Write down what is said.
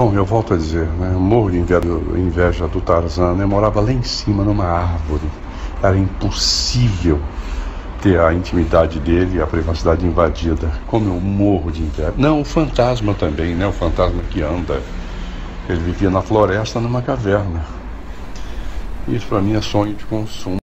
Bom, eu volto a dizer, né? Eu morro de inveja do Tarzan, né? Eu morava lá em cima, numa árvore. Era impossível ter a intimidade dele, a privacidade invadida. Como eu morro de inveja. Não, o fantasma também, né? O fantasma que anda. Ele vivia na floresta, numa caverna. Isso para mim é sonho de consumo.